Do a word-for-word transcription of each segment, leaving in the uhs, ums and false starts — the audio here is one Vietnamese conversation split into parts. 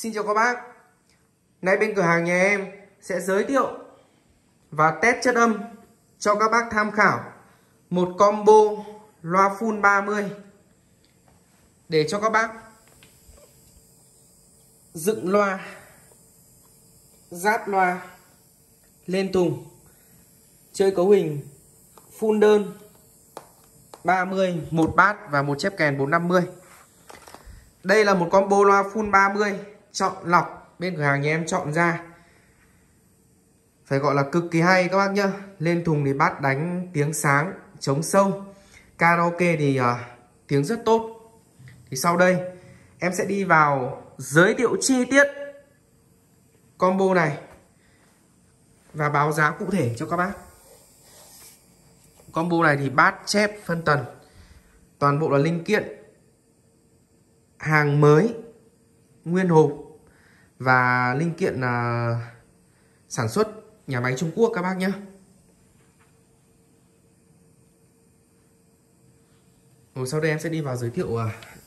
Xin chào các bác. Nay bên cửa hàng nhà em sẽ giới thiệu và test chất âm cho các bác tham khảo một combo loa full ba mươi để cho các bác dựng loa, ráp loa lên thùng, chơi cấu hình full đơn ba mươi, một bát và một chép kèn bốn năm mươi. Đây là một combo loa full ba mươi chọn lọc, bên cửa hàng nhà em chọn ra phải gọi là cực kỳ hay các bác nhá. Lên thùng thì bát đánh tiếng sáng, chống sâu, karaoke thì uh, tiếng rất tốt. Thì sau đây em sẽ đi vào giới thiệu chi tiết combo này và báo giá cụ thể cho các bác. Combo này thì bát, chép, phân tần toàn bộ là linh kiện hàng mới, nguyên hộp và linh kiện uh, sản xuất nhà máy Trung Quốc các bác nhé. Rồi sau đây em sẽ đi vào giới thiệu uh,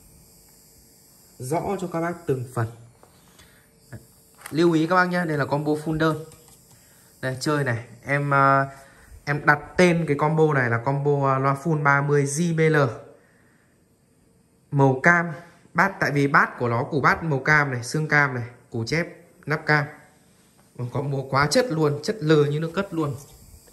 rõ cho các bác từng phần. Lưu ý các bác nhé, đây là combo full đơn. Đây chơi này, em uh, em đặt tên cái combo này là combo uh, loa full ba mươi J B L màu cam. Bát tại vì bát của nó, củ bát màu cam này, xương cam này, củ chép nắp cam. Combo quá chất luôn, chất lừ như nước cất luôn.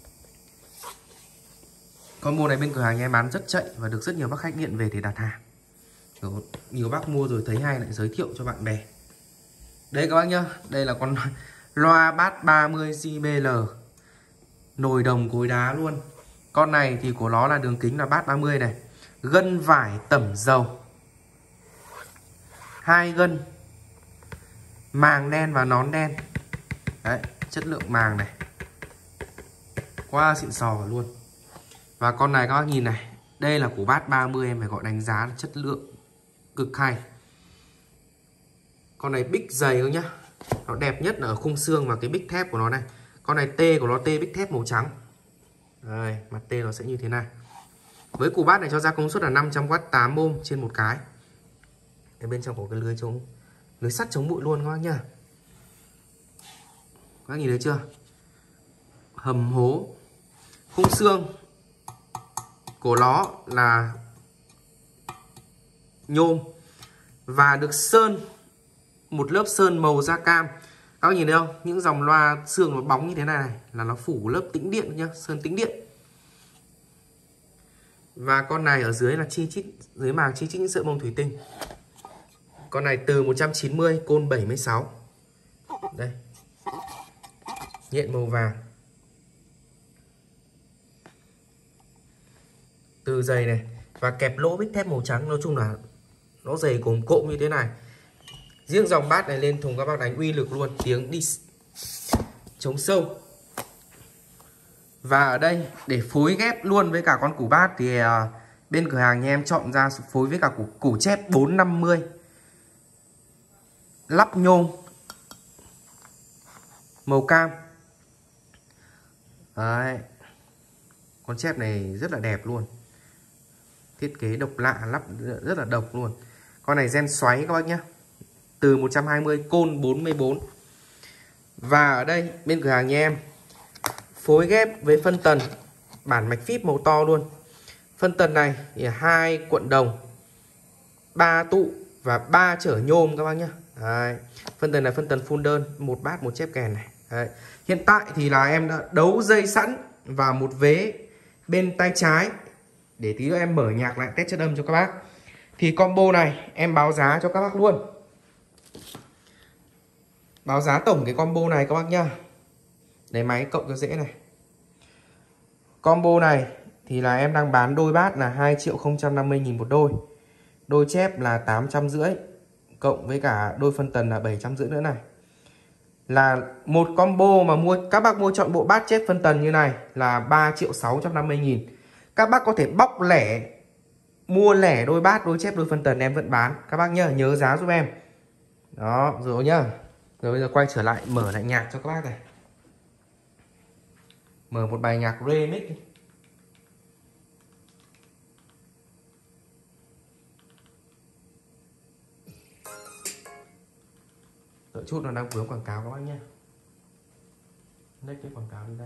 Combo này bên cửa hàng em bán rất chạy và được rất nhiều bác khách nghiện về để đặt hàng. Rồi, nhiều bác mua rồi thấy hay lại giới thiệu cho bạn bè. Đây các bác nhá, đây là con loa bát ba mươi J B L nồi đồng cối đá luôn. Con này thì của nó là đường kính là bát ba mươi này, gân vải tẩm dầu, hai gân, màng đen và nón đen. Đấy, chất lượng màng này quá xịn sò luôn. Và con này các bác nhìn này, đây là của bát ba mươi, em phải gọi đánh giá chất lượng cực hay. Con này bích dày thôi nhá, nó đẹp nhất là ở khung xương và cái bích thép của nó này. Con này T của nó T bích thép màu trắng. Đây, mặt T nó sẽ như thế này. Với củ bát này cho ra công suất là năm trăm oát, tám ôm trên một cái. Ở bên trong có cái lưới chống lưới sắt chống bụi luôn các bác nhá. Các bác nhìn thấy chưa? Hầm hố. Khung xương của nó là nhôm và được sơn một lớp sơn màu da cam. Các bác nhìn thấy không? Những dòng loa xương nó bóng như thế này, này là nó phủ lớp tĩnh điện nhá, sơn tĩnh điện. Và con này ở dưới là chi chít, dưới màng chi chít những sợi bông thủy tinh. Con này từ một trăm chín mươi, côn bảy mươi sáu. Đây. Nhện màu vàng. Từ dày này và kẹp lỗ bích thép màu trắng, nói chung là nó dày cồm cộm như thế này. Riêng dòng bát này lên thùng các bác đánh uy lực luôn, tiếng đi chống sâu. Và ở đây để phối ghép luôn với cả con củ bát thì uh, bên cửa hàng nhà em chọn ra phối với cả củ, củ chép bốn năm mươi lắp nhôm màu cam. Đấy. Con chép này rất là đẹp luôn, thiết kế độc lạ, lắp rất là độc luôn. Con này gen xoáy các bác nhé, từ một trăm hai mươi, côn bốn mươi bốn. Và ở đây bên cửa hàng nhà em phối ghép với phân tần bản mạch phíp màu to luôn. Phân tần này thì hai cuộn đồng, ba tụ và ba chở nhôm các bác nhé. Đấy. Phân tần này phân tần full đơn, một bát một chép kèn này. Đấy. Hiện tại thì là em đã đấu dây sẵn và một vế bên tay trái để tí nữa em mở nhạc lại test chất âm cho các bác. Thì combo này em báo giá cho các bác luôn. Báo giá tổng cái combo này các bác nhá. Lấy máy cộng cho dễ này. Combo này thì là em đang bán đôi bát là hai triệu không trăm năm mươi nghìn một đôi. Đôi chép là tám trăm rưỡi, cộng với cả đôi phân tần là bảy trăm rưỡi nữa này. Là một combo mà mua các bác mua chọn bộ bát chép phân tần như này là ba triệu sáu trăm năm mươi nghìn. Các bác có thể bóc lẻ, mua lẻ đôi bát, đôi chép, đôi phân tần em vẫn bán. Các bác nhá, nhớ giá giúp em. Đó, rồi nhá. Rồi bây giờ quay trở lại mở lại nhạc cho các bác này. Mở một bài nhạc remix. chút nó đang vướng quảng cáo các bác nhé. Next cái quảng cáo đi đã.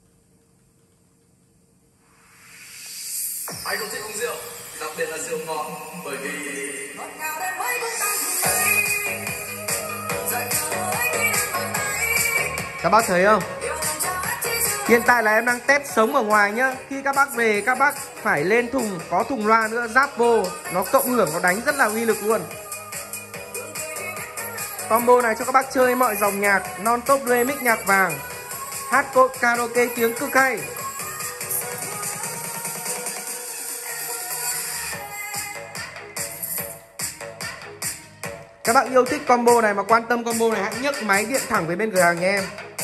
Ai không thích uống rượu, đặc biệt là rượu ngọt, bởi vì các bác thấy không? Hiện tại là em đang test sống ở ngoài nhá. Khi các bác về các bác phải lên thùng, có thùng loa nữa ráp vô, nó cộng hưởng, nó đánh rất là uy lực luôn. Combo này cho các bác chơi mọi dòng nhạc, non top remix nhạc vàng, hát karaoke tiếng cực hay. Các bác yêu thích combo này mà quan tâm combo này hãy nhấc máy điện thẳng về bên cửa hàng nhà em.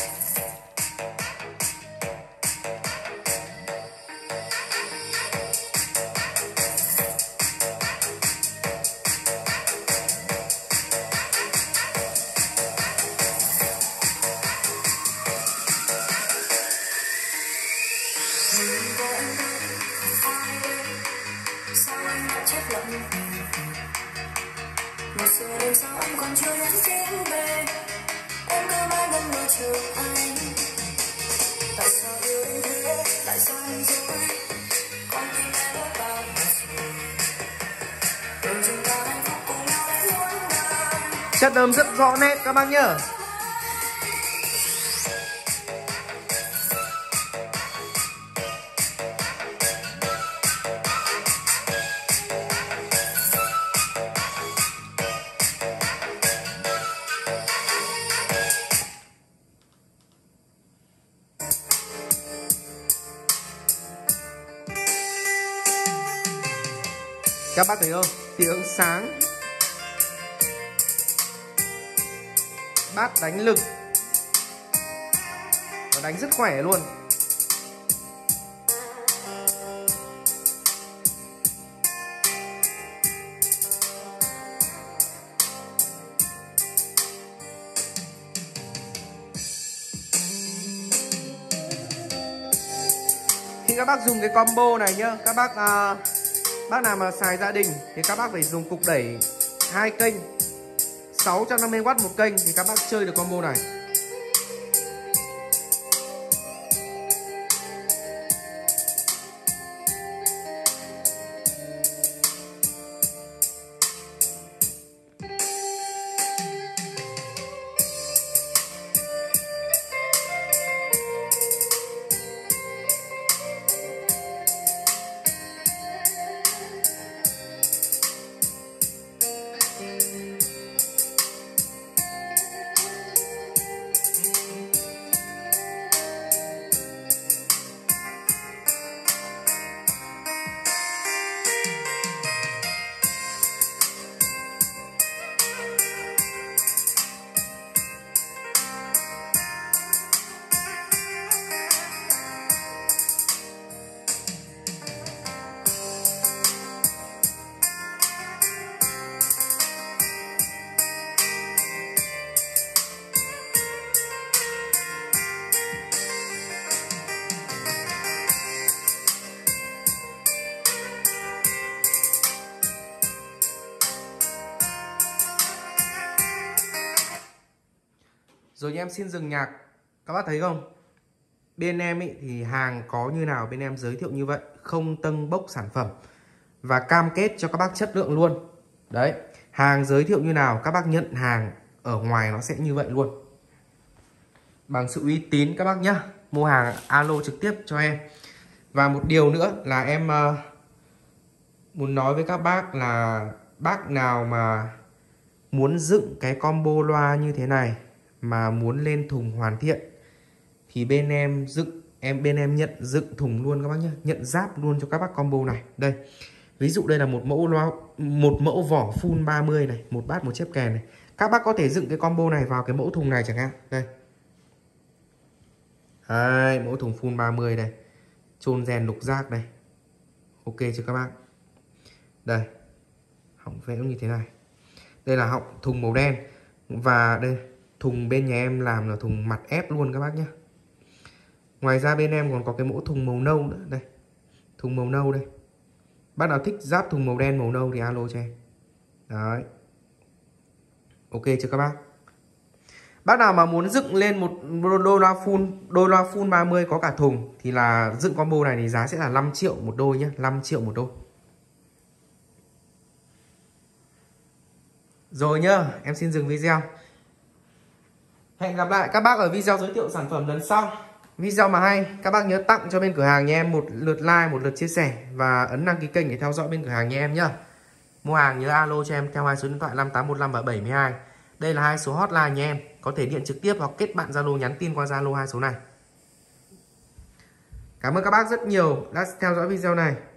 Một giờ đêm sau anh còn chưa nhắn tin về, em cứ mãi ngẩn ngơ chờ anh. Tại sao yêu đến thế, tại sao anh dối, con tim em đã bao ngày rồi. Tưởng chừng ta hạnh phúc cùng nhau đến muôn đời. Chất âm rất rõ nét các bác nhá. Các bác thấy không? Tiếng sáng, bát đánh lực, nó đánh rất khỏe luôn. Khi các bác dùng cái combo này nhá, các bác uh, bác nào mà xài gia đình thì các bác phải dùng cục đẩy hai kênh sáu trăm năm mươi oát một kênh thì các bác chơi được combo này. Rồi em xin dừng nhạc. Các bác thấy không? Bên em ý, thì hàng có như nào bên em giới thiệu như vậy, không tâng bốc sản phẩm và cam kết cho các bác chất lượng luôn. Đấy, hàng giới thiệu như nào các bác nhận hàng ở ngoài nó sẽ như vậy luôn. Bằng sự uy tín các bác nhá. Mua hàng alo trực tiếp cho em. Và một điều nữa là em uh, muốn nói với các bác là bác nào mà muốn dựng cái combo loa như thế này mà muốn lên thùng hoàn thiện thì bên em dựng em bên em nhận dựng thùng luôn các bác nhé, nhận giáp luôn cho các bác combo này. Đây, ví dụ đây là một mẫu loa, một mẫu vỏ full ba mươi này, một bát một chép kèn này. Các bác có thể dựng cái combo này vào cái mẫu thùng này chẳng hạn. Đây. Đây, mẫu thùng full ba mươi đây. Chôn rèn lục giác đây. Ok chưa các bác? Đây. Họng vẽ như thế này. Đây là họng thùng màu đen. Và đây, thùng bên nhà em làm là thùng mặt ép luôn các bác nhé. Ngoài ra bên em còn có cái mẫu thùng màu nâu nữa. Đây, thùng màu nâu đây. Bác nào thích giáp thùng màu đen màu nâu thì alo cho em. Đấy. Ok chưa các bác? Bác nào mà muốn dựng lên một đôi loa full, đôi loa full ba mươi có cả thùng thì là dựng combo này thì giá sẽ là năm triệu một đôi nhé, năm triệu một đôi. Rồi nhá, em xin dừng video. Hẹn gặp lại các bác ở video giới thiệu sản phẩm lần sau. Video mà hay, các bác nhớ tặng cho bên cửa hàng nhà em một lượt like, một lượt chia sẻ và ấn đăng ký kênh để theo dõi bên cửa hàng nhà em nhá. Mua hàng nhớ alo cho em theo hai số điện thoại năm tám một năm và bảy mươi hai. Đây là hai số hotline nhà em, có thể điện trực tiếp hoặc kết bạn Zalo, nhắn tin qua Zalo hai số này. Cảm ơn các bác rất nhiều đã theo dõi video này.